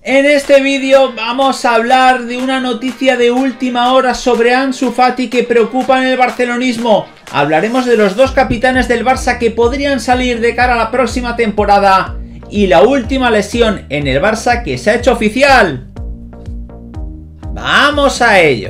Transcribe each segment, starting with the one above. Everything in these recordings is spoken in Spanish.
En este vídeo vamos a hablar de una noticia de última hora sobre Ansu Fati que preocupa en el barcelonismo. Hablaremos de los dos capitanes del Barça que podrían salir de cara a la próxima temporada y la última lesión en el Barça que se ha hecho oficial. ¡Vamos a ello!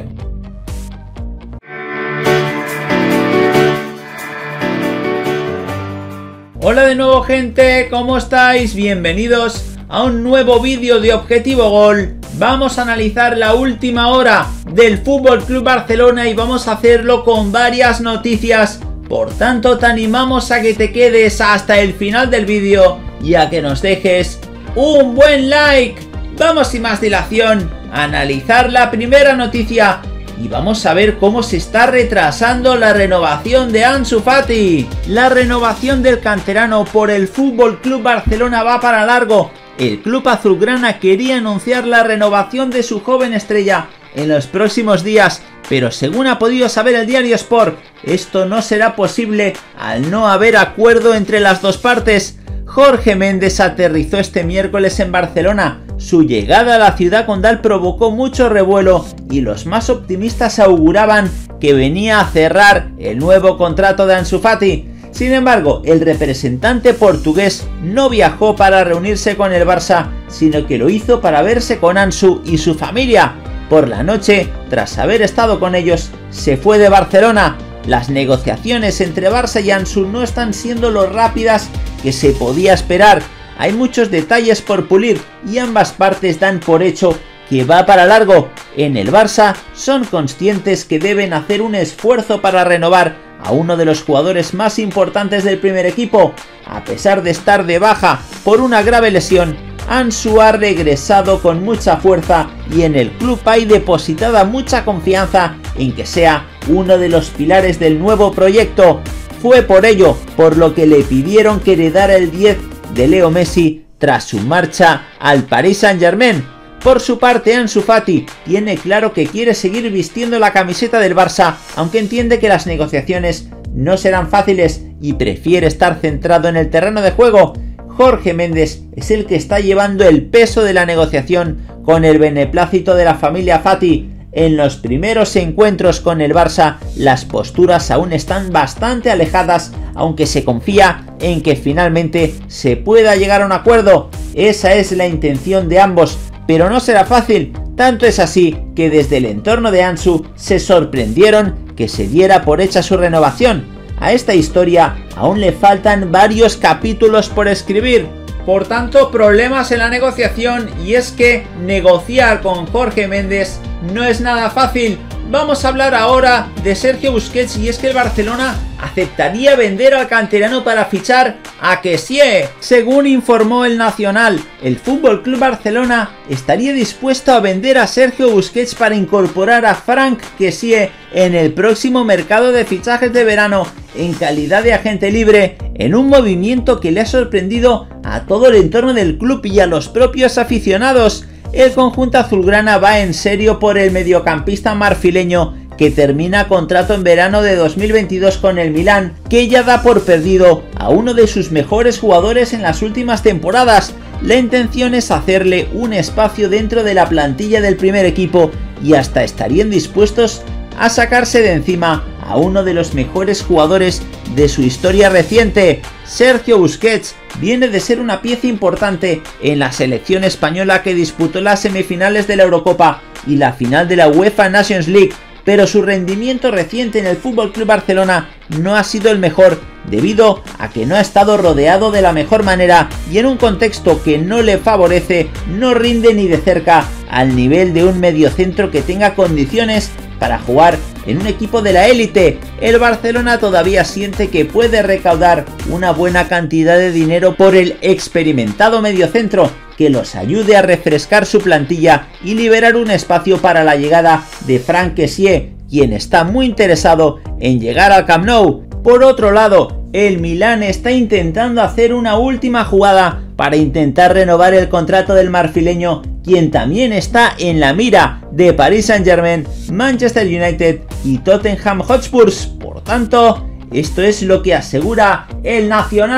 Hola de nuevo, gente, ¿cómo estáis? Bienvenidos a un nuevo vídeo de Objetivo Gol. Vamos a analizar la última hora del Fútbol Club Barcelona y vamos a hacerlo con varias noticias. Por tanto, te animamos a que te quedes hasta el final del vídeo y a que nos dejes un buen like. Vamos sin más dilación a analizar la primera noticia y vamos a ver cómo se está retrasando la renovación de Ansu Fati. La renovación del canterano por el Fútbol Club Barcelona va para largo. El club azulgrana quería anunciar la renovación de su joven estrella en los próximos días, pero según ha podido saber el diario Sport, esto no será posible al no haber acuerdo entre las dos partes. Jorge Méndez aterrizó este miércoles en Barcelona. Su llegada a la ciudad condal provocó mucho revuelo y los más optimistas auguraban que venía a cerrar el nuevo contrato de Ansu Fati. Sin embargo, el representante portugués no viajó para reunirse con el Barça, sino que lo hizo para verse con Ansu y su familia. Por la noche, tras haber estado con ellos, se fue de Barcelona. Las negociaciones entre Barça y Ansu no están siendo lo rápidas que se podía esperar. Hay muchos detalles por pulir y ambas partes dan por hecho que va para largo. En el Barça son conscientes que deben hacer un esfuerzo para renovar a uno de los jugadores más importantes del primer equipo. A pesar de estar de baja por una grave lesión, Ansu ha regresado con mucha fuerza y en el club hay depositada mucha confianza en que sea uno de los pilares del nuevo proyecto. Fue por ello por lo que le pidieron que heredara el 10 de Leo Messi tras su marcha al Paris Saint-Germain. Por su parte, Ansu Fati tiene claro que quiere seguir vistiendo la camiseta del Barça, aunque entiende que las negociaciones no serán fáciles y prefiere estar centrado en el terreno de juego. Jorge Méndez es el que está llevando el peso de la negociación con el beneplácito de la familia Fati. En los primeros encuentros con el Barça, las posturas aún están bastante alejadas, aunque se confía en que finalmente se pueda llegar a un acuerdo. Esa es la intención de ambos, pero no será fácil. Tanto es así que desde el entorno de Ansu se sorprendieron que se diera por hecha su renovación. A esta historia aún le faltan varios capítulos por escribir. Por tanto, problemas en la negociación, y es que negociar con Jorge Méndez no es nada fácil. Vamos a hablar ahora de Sergio Busquets, y es que el Barcelona aceptaría vender al canterano para fichar a Kessie. Según informó el Nacional, el FC Barcelona estaría dispuesto a vender a Sergio Busquets para incorporar a Franck Kessie en el próximo mercado de fichajes de verano en calidad de agente libre, en un movimiento que le ha sorprendido a todo el entorno del club y a los propios aficionados. El conjunto azulgrana va en serio por el mediocampista marfileño que termina contrato en verano de 2022 con el Milán, que ya da por perdido a uno de sus mejores jugadores en las últimas temporadas. La intención es hacerle un espacio dentro de la plantilla del primer equipo y hasta estarían dispuestos a sacarse de encima a uno de los mejores jugadores de su historia reciente. Sergio Busquets viene de ser una pieza importante en la selección española que disputó las semifinales de la Eurocopa y la final de la UEFA Nations League, pero su rendimiento reciente en el FC Barcelona no ha sido el mejor debido a que no ha estado rodeado de la mejor manera y en un contexto que no le favorece no rinde ni de cerca al nivel de un mediocentro que tenga condiciones para jugar en un equipo de la élite. El Barcelona todavía siente que puede recaudar una buena cantidad de dinero por el experimentado mediocentro que los ayude a refrescar su plantilla y liberar un espacio para la llegada de Franck Kessie, quien está muy interesado en llegar al Camp Nou. Por otro lado, el Milán está intentando hacer una última jugada para intentar renovar el contrato del marfileño, quien también está en la mira de Paris Saint-Germain, Manchester United y Tottenham Hotspur. Por tanto, esto es lo que asegura el Nacional.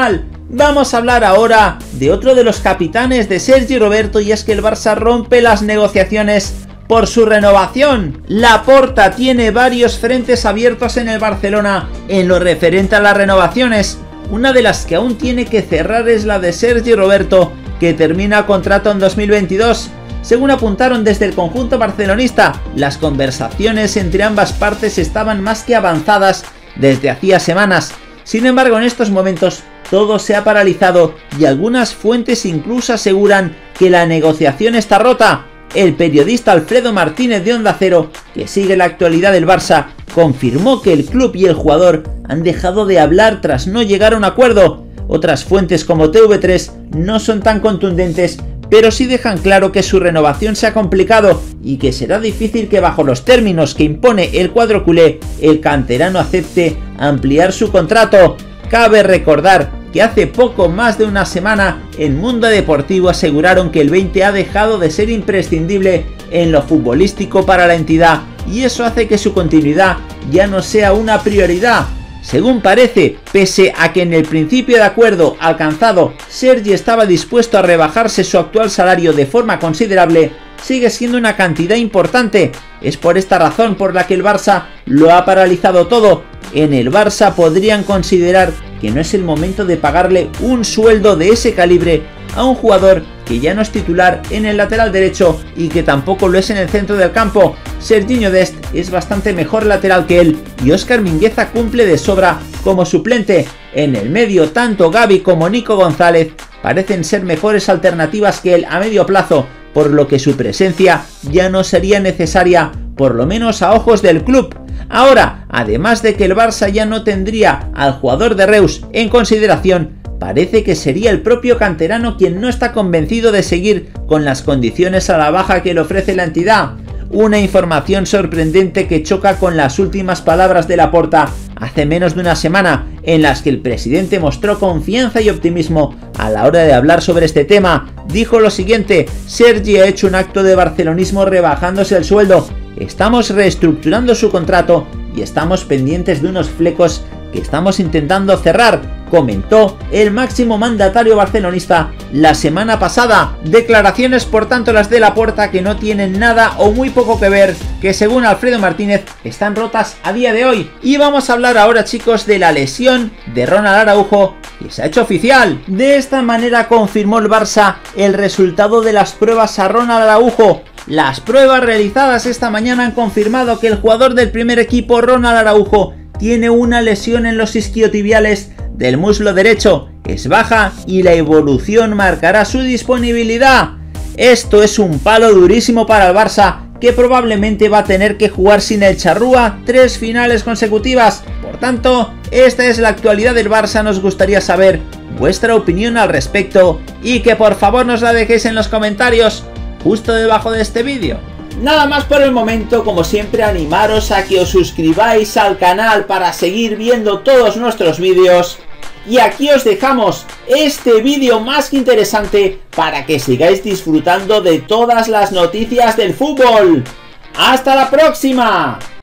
Vamos a hablar ahora de otro de los capitanes de Sergi Roberto, y es que el Barça rompe las negociaciones por su renovación. Laporta tiene varios frentes abiertos en el Barcelona en lo referente a las renovaciones. Una de las que aún tiene que cerrar es la de Sergi Roberto, que termina contrato en 2022. Según apuntaron desde el conjunto barcelonista, las conversaciones entre ambas partes estaban más que avanzadas desde hacía semanas. Sin embargo, en estos momentos todo se ha paralizado y algunas fuentes incluso aseguran que la negociación está rota. El periodista Alfredo Martínez de Onda Cero, que sigue la actualidad del Barça, confirmó que el club y el jugador han dejado de hablar tras no llegar a un acuerdo. Otras fuentes como TV3 no son tan contundentes, pero sí dejan claro que su renovación se ha complicado y que será difícil que bajo los términos que impone el cuadro culé, el canterano acepte ampliar su contrato. Cabe recordar que hace poco más de una semana en Mundo Deportivo aseguraron que el 20 ha dejado de ser imprescindible en lo futbolístico para la entidad, y eso hace que su continuidad ya no sea una prioridad. Según parece, pese a que en el principio de acuerdo alcanzado Sergi estaba dispuesto a rebajarse su actual salario de forma considerable, sigue siendo una cantidad importante. Es por esta razón por la que el Barça lo ha paralizado todo. En el Barça podrían considerar que no es el momento de pagarle un sueldo de ese calibre a un jugador que ya no es titular en el lateral derecho y que tampoco lo es en el centro del campo. Sergiño Dest es bastante mejor lateral que él y Óscar Mingueza cumple de sobra como suplente. En el medio, tanto Gavi como Nico González parecen ser mejores alternativas que él a medio plazo, por lo que su presencia ya no sería necesaria, por lo menos a ojos del club. Ahora, además de que el Barça ya no tendría al jugador de Reus en consideración, parece que sería el propio canterano quien no está convencido de seguir con las condiciones a la baja que le ofrece la entidad. Una información sorprendente que choca con las últimas palabras de Laporta hace menos de una semana, en las que el presidente mostró confianza y optimismo a la hora de hablar sobre este tema. Dijo lo siguiente: Sergi ha hecho un acto de barcelonismo rebajándose el sueldo. Estamos reestructurando su contrato y estamos pendientes de unos flecos que estamos intentando cerrar, comentó el máximo mandatario barcelonista la semana pasada. Declaraciones por tanto las de Laporta que no tienen nada o muy poco que ver, que según Alfredo Martínez están rotas a día de hoy. Y vamos a hablar ahora, chicos, de la lesión de Ronald Araujo, que se ha hecho oficial. De esta manera confirmó el Barça el resultado de las pruebas a Ronald Araujo. Las pruebas realizadas esta mañana han confirmado que el jugador del primer equipo, Ronald Araujo, tiene una lesión en los isquiotibiales del muslo derecho, es baja y la evolución marcará su disponibilidad. Esto es un palo durísimo para el Barça, que probablemente va a tener que jugar sin el charrúa 3 finales consecutivas. Por tanto, esta es la actualidad del Barça. Nos gustaría saber vuestra opinión al respecto y que por favor nos la dejéis en los comentarios justo debajo de este vídeo. Nada más por el momento, como siempre animaros a que os suscribáis al canal para seguir viendo todos nuestros vídeos. Y aquí os dejamos este vídeo más que interesante para que sigáis disfrutando de todas las noticias del fútbol. ¡Hasta la próxima!